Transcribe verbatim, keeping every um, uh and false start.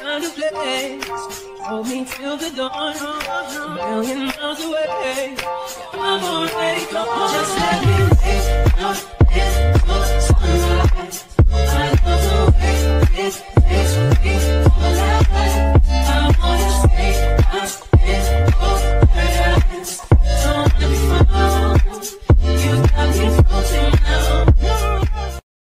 kind of place. Hold me till the dawn, a million miles away. I'm already gone. Just let me lay down.